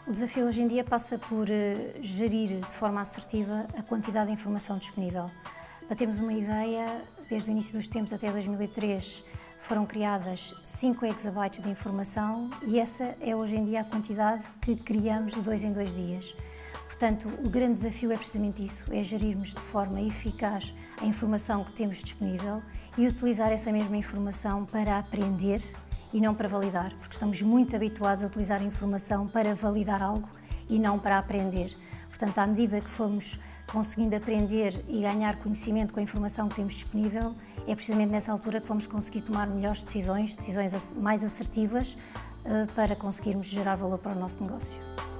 O desafio hoje em dia passa por gerir de forma assertiva a quantidade de informação disponível. Para termos uma ideia, desde o início dos tempos até 2003 foram criadas 5 exabytes de informação e essa é hoje em dia a quantidade que criamos de 2 em 2 dias. Portanto, o grande desafio é precisamente isso, é gerirmos de forma eficaz a informação que temos disponível e utilizar essa mesma informação para aprender e não para validar, porque estamos muito habituados a utilizar a informação para validar algo e não para aprender. Portanto, à medida que formos conseguindo aprender e ganhar conhecimento com a informação que temos disponível, é precisamente nessa altura que vamos conseguir tomar melhores decisões mais assertivas, para conseguirmos gerar valor para o nosso negócio.